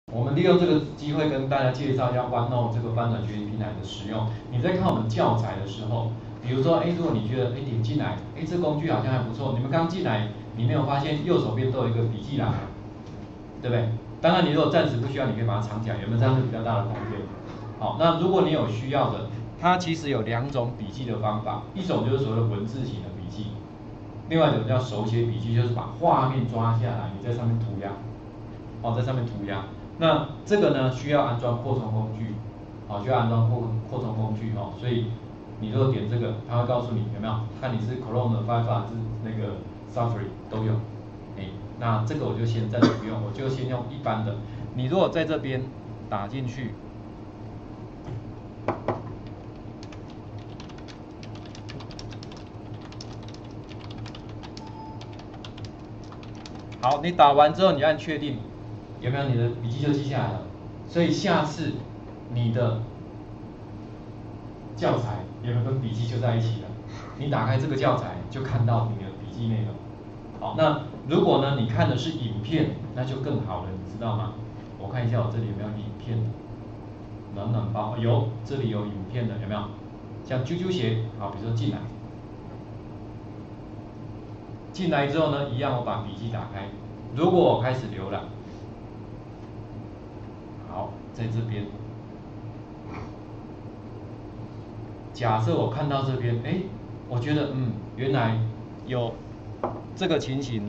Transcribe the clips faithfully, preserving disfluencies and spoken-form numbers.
我们利用这个机会跟大家介绍一下 OneNote 这个翻转学习平台的使用。你在看我们教材的时候，比如说，哎，如果你觉得，哎，点进来，哎，这工具好像还不错。你们刚进来，你没有发现右手边都有一个笔记栏，对不对？当然，你如果暂时不需要，你可以把它藏起来，有没有这样子比较大的空间？好，那如果你有需要的，它其实有两种笔记的方法，一种就是所谓的文字型的笔记，另外一种叫手写笔记，就是把画面抓下来，你在上面涂鸦，哦，在上面涂鸦。那这个呢，需要安装扩充工具，好、哦，需要安装扩扩充工具哦。所以你如果点这个，它会告诉你有没有，看你是 Chrome、Firefox 还是那个 Safari 都有。哎，那这个我就先暂时不用，我就先用一般的。你如果在这边打进去，好，你打完之后你按确定，有没有你的笔记就记下来了？所以下次你的教材有没有跟笔记就在一起了？你打开这个教材就看到你的笔记内容。好，那如果呢你看的是影片，那就更好了，你知道吗？我看一下我这里有没有影片，暖暖包有，这里有影片的，有没有？像啾啾鞋，好，比如说进来，进来之后呢，一样我把笔记打开，如果我开始浏览，好，在这边。假设我看到这边，哎，我觉得嗯，原来有这个情形，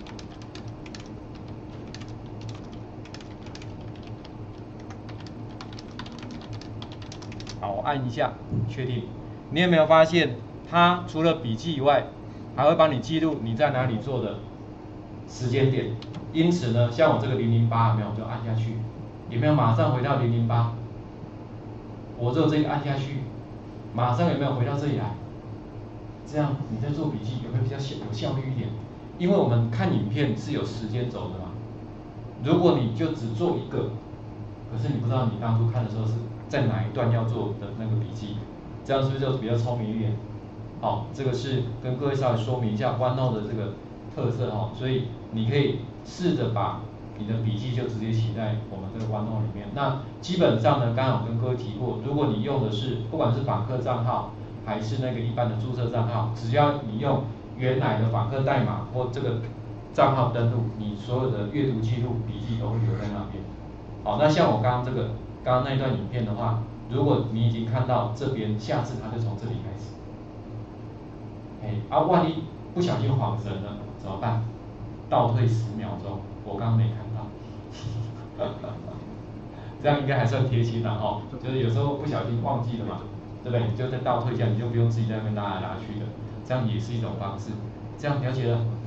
好，我按一下确定。你有没有发现，它除了笔记以外，还会帮你记录你在哪里做的时间点？因此呢，像我这个零零八有没有，就按下去，有没有马上回到零零八？我只有这个按下去，马上有没有回到这里来？这样你在做笔记有没有比较有效率一点？因为我们看影片是有时间轴的嘛。如果你就只做一个，可是你不知道你当初看的时候是在哪一段要做的那个笔记，这样是不是就比较聪明一点？好，这个是跟各位稍微说明一下 OneNote 的这个特色哈，所以你可以试着把你的笔记就直接写在我们这个 OneNote 里面。那基本上呢，刚刚我跟各位提过，如果你用的是不管是访客账号还是那个一般的注册账号，只要你用原来的访客代码或这个账号登录，你所有的阅读记录、笔记都会留在那边。好，那像我刚刚这个刚刚那一段影片的话，如果你已经看到这边，下次它就从这里开始。哎，啊，万一不小心晃神了怎么办？倒退十秒钟，我刚刚没看到，这样应该还算贴心了哈。就是有时候不小心忘记了嘛，对不对？你就再倒退一下，你就不用自己在那边拉来拉去的，这样也是一种方式。这样了解了。